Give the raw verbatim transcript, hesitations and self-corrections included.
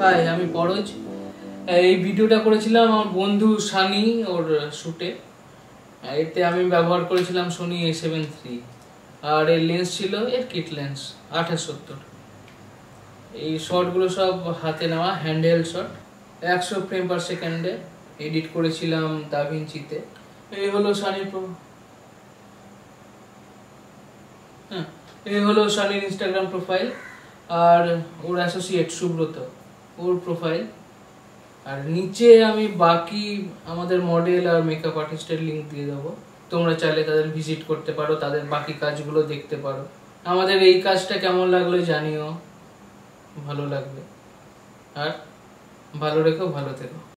High, আমি পরজ। এই ভিডিওটা করেছিলাম আমার বন্ধু সানি ওর শুটে। এতে আমি ব্যবহার করেছিলাম সোনি এ সেভেন থ্রি, আর এর লেন্স ছিল এর কিট লেন্স আঠাশ সত্তর। এই শটগুলো সব হাতে নেওয়া, হ্যান্ডহেল শট, একশো ফ্রেম পার সেকেন্ডে এডিট করেছিলাম দাভিঞ্চিতে। এই হলো সানির প্রো হ্যাঁ এই হলো সানির ইনস্টাগ্রাম প্রোফাইল, আর ওর অ্যাসোসিয়েট সুব্রত ওর প্রোফাইল। আর নিচে আমি বাকি আমাদের মডেল আর মেকআপ আর্টিস্টের লিঙ্ক দিয়ে দেবো, তোমরা চাইলে তাদের ভিজিট করতে পারো, তাদের বাকি কাজগুলো দেখতে পারো। আমাদের এই কাজটা কেমন লাগলো জানিও, ভালো লাগবে। আর ভালো রেখো, ভালো থেকো।